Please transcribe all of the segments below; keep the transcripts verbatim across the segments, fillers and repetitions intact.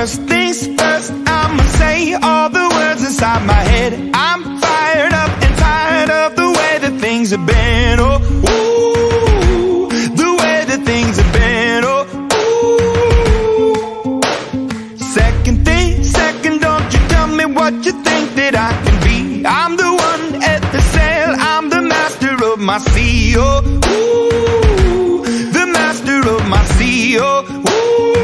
First things first, I'ma say all the words inside my head. I'm fired up and tired of the way that things have been. Oh, ooh, the way that things have been. Oh, ooh. Second thing, second, don't you tell me what you think that I can be. I'm the one at the sail, I'm the master of my sea. Oh, ooh, the master of my sea. Oh, ooh.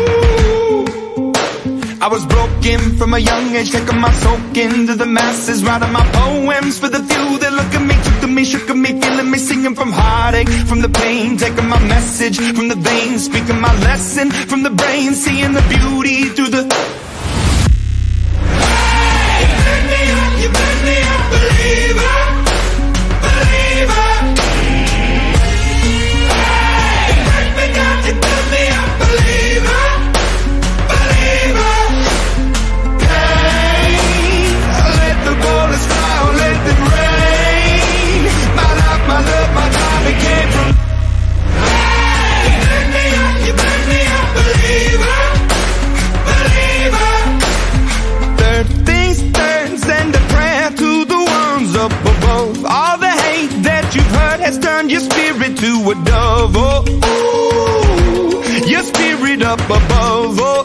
I was broken from a young age, taking my soak into the masses, writing my poems for the few that look at me, took to me, shook at me, feeling me, singing from heartache, from the pain, taking my message from the veins, speaking my lesson from the brain, seeing the beauty through the... Hey, you burn me up, you burn me up, believer, believer. Hey, you burn me down, you burn me up, believer, believer. Let them rain. My life, my love, my time, it came from. Hey, you burn me up, you burn me up, believer, believer. Third things third, send a prayer to the ones up above. All the hate that you've heard has turned your spirit to a dove. Oh, ooh, your spirit up above. Oh,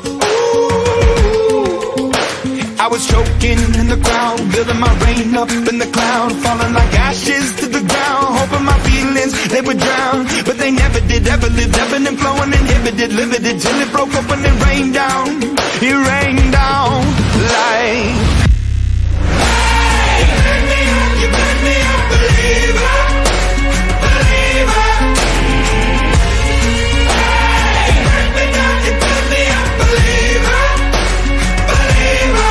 I was choking in the crowd, building my rain up in the cloud, falling like ashes to the ground, hoping my feelings, they would drown, but they never did, ever lived, ebbing and flowing, inhibited, limited, till it broke open and rained down, it rained down like... Hey, you burn me up, you burn me up, believer, believer. Hey, you burn me down, you burn me up, believer, believer.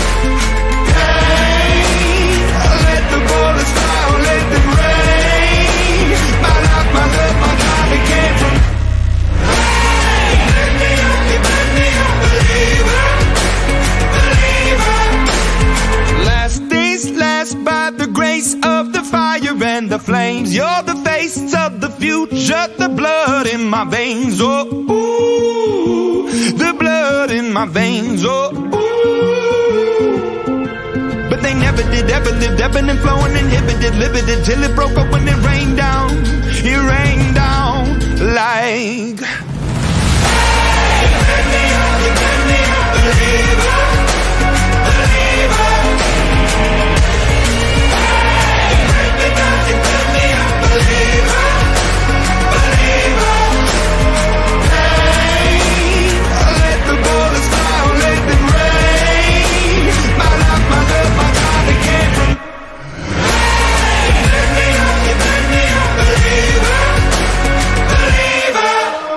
Let them rain. My life, my love, my time, it came from. Hey, you burn me up, you burn me up, believer, believer. Last things last, by the grace of the fire and the flames. You're the face of the future, the blood in my veins. Oh, ooh, the blood in my veins. Oh, ooh. They never did, ever lived, ebbing and flowing, inhibited, limited, till it broke up when it rained down, it rained down like... Hey, you burn me up, you burn me up, believer, believer. Hey, you burn me down, you burn me up, believer, believer. Hey, let the bullets fly, let them rain. My life, my love, my time, it came from. Hey, you burn me up, you burn me up, believer, believer.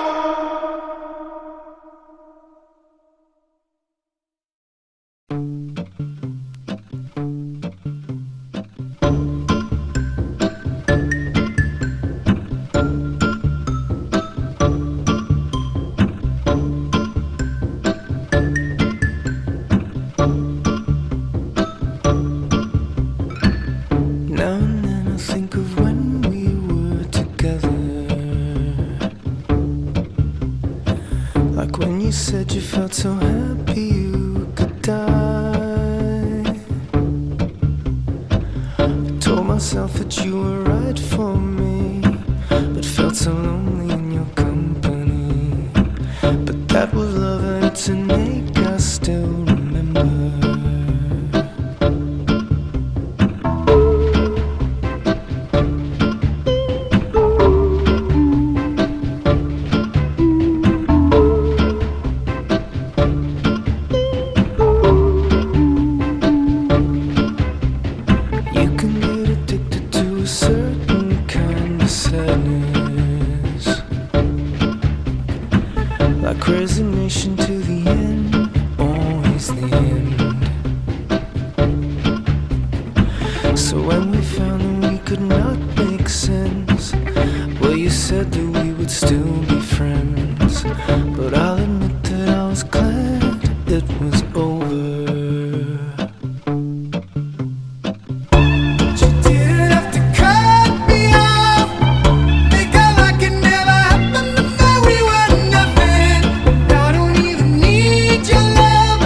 Said you felt so happy you could die. I told myself that you were right for me, but felt so lonely in your company. But that was love and it's an ache I still remember. Resignation to the end, always the end. So when we found that we could not make sense, well, you said that we would still be friends. But I'll admit that I was glad it was over. Love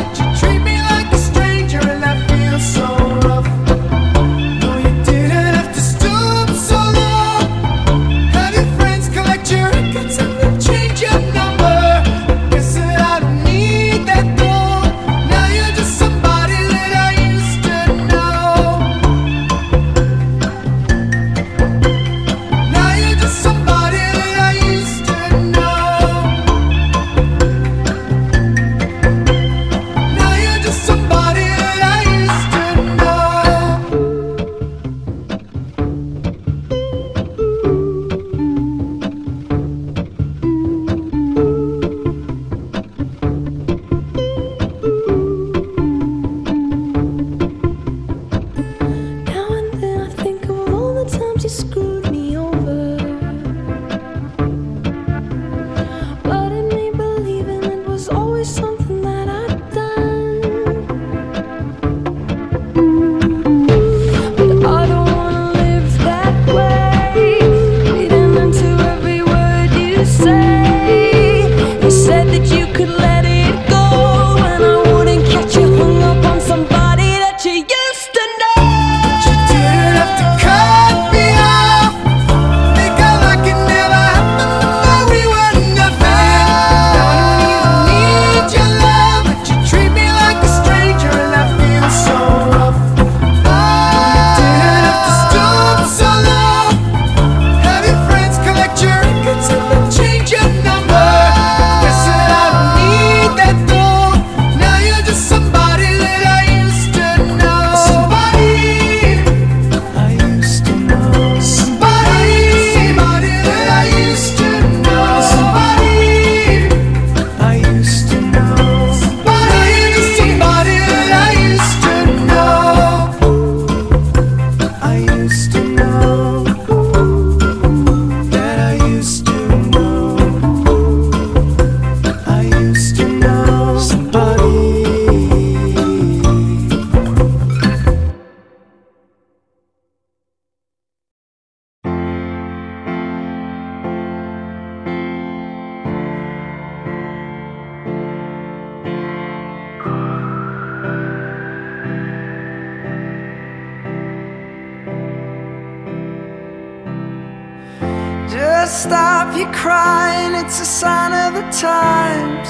Just stop your crying, it's a sign of the times.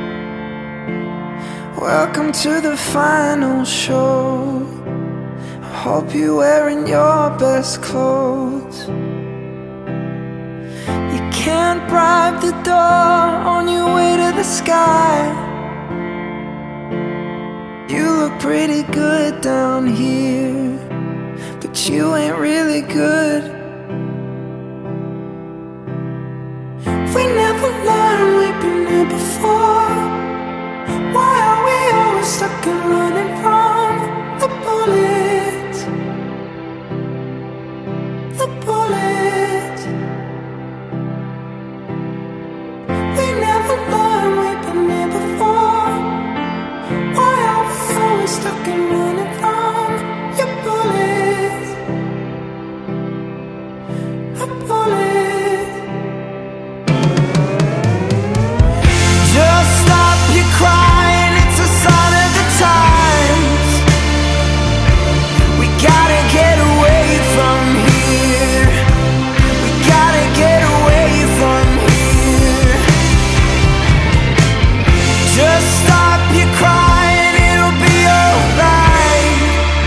Welcome to the final show. I hope you're wearing your best clothes. You can't bribe the door on your way to the sky. You look pretty good down here, but you ain't really good. We never learned, we've been here before. Why are we always stuck and running from the bullets? The bullets. We never learned, we've been here before. Why are we always stuck and running from your bullets? The bullets. Just stop your crying, it's a sign of the times. We gotta get away from here. We gotta get away from here. Just stop your crying, it'll be alright.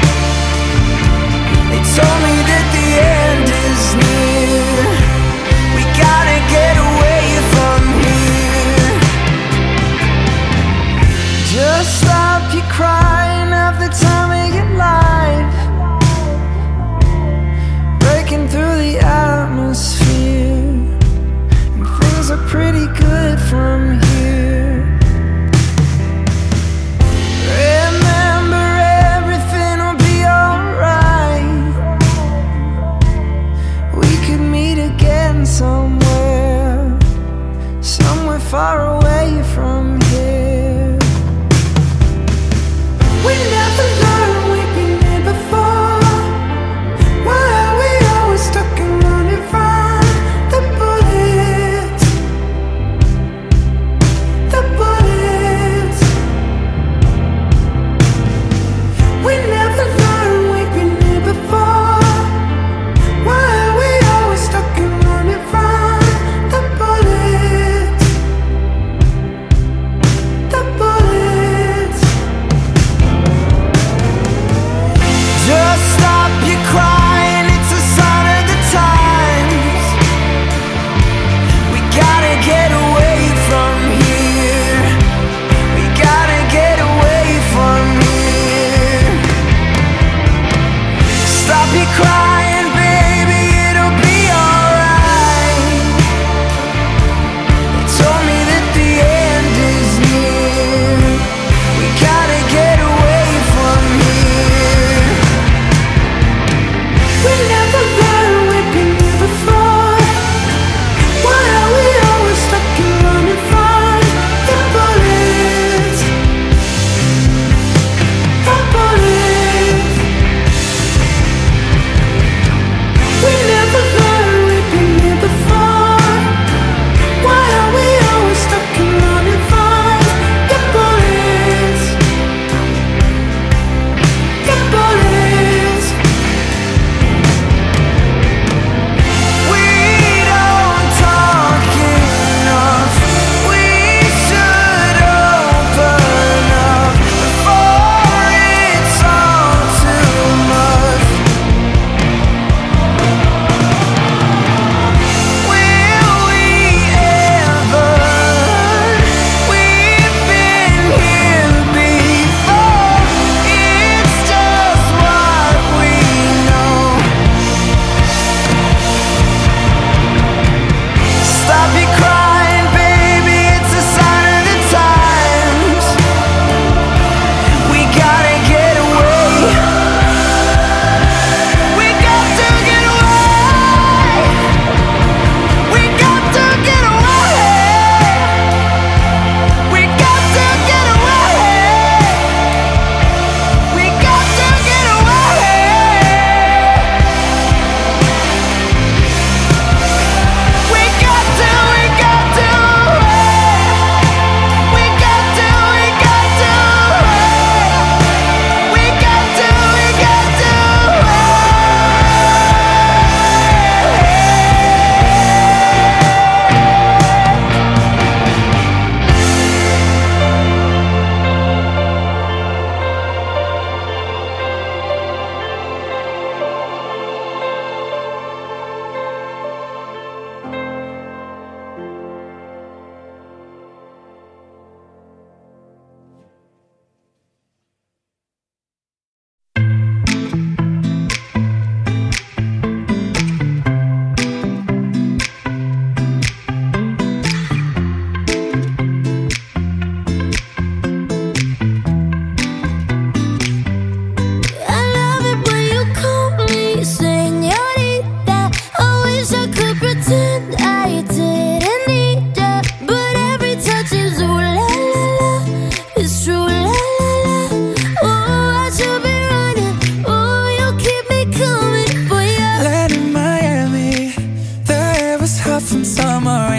They told me that the end is near. We gotta get away from here. Just stop your crying, have the time of your life. Breaking through the atmosphere, and things are pretty good from here. Remember, everything will be alright. We could meet again somewhere, somewhere far away from here. We never learned, we've been here before. Why are we always stuck and running from the bullets? The bullets. We never learned, we've been here before. Why are we always stuck and running from the bullets?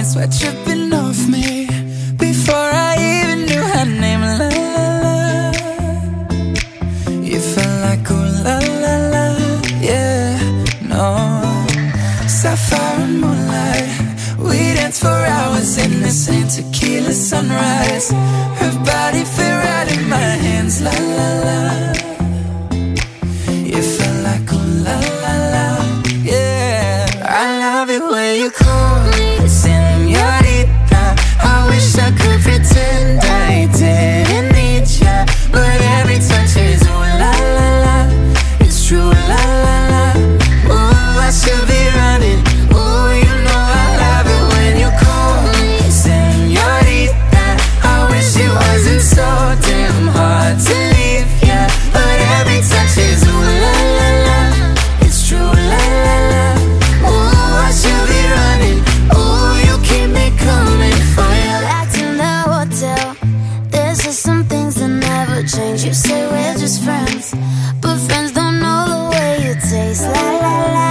moments were tripping off me before I even knew her name. La la la, you felt like ooh la la la, yeah, no. Sapphire and moonlight, we danced for hours in the same tequila sunrise. Her body fit right in my hands, la la la. You felt like ooh la la la, yeah. I love it when you call me señorita. I wish I could pretend I didn't need ya, but every touch is ooh la la la. It's true, la la la. Ooh, I should be running. Ooh, you know I love it when you call me señorita. I wish it wasn't so damn hard to leave ya, but every touch is ooh la la la. It's true, la la la. Ooh, I should be running. Ooh, you keep me coming for ya. Back in the hotel, there's just some things that never change. You say we're just friends, but friends don't know the way you taste. La la la.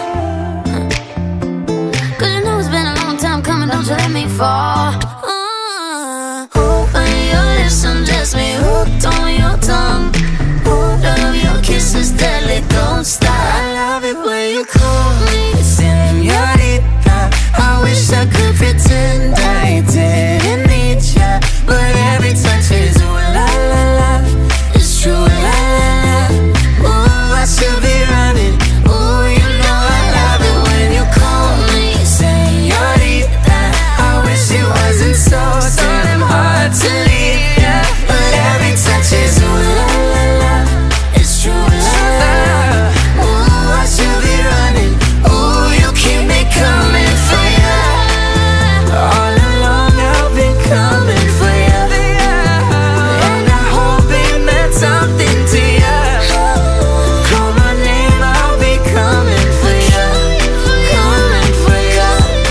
Cause you know it's been a long time coming, don't you let me fall. uh, When your lips undress me, hooked on your tongue. Ooh, love, your kisses deadly, don't stop. I love it when you call me señorita. I wish I could pretend I didn't need ya, but every touch is ooh la la la. It's true, la la la. Ooh, I should be running. Ooh, you know I love it when you call me señorita. I wish it wasn't so damn hard to leave ya, but every touch is ooh la la la. It's true, la la la. Ooh, I should be running. Ooh, you keep me coming for ya. All along I've been coming for ya, and I hope it meant something to ya. Call my name, I'll be coming for ya, coming for ya.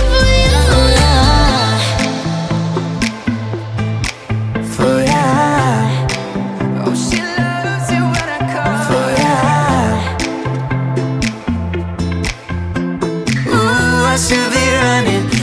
For ya. Oh, she loves it when I call for ya. Ooh, I should be running.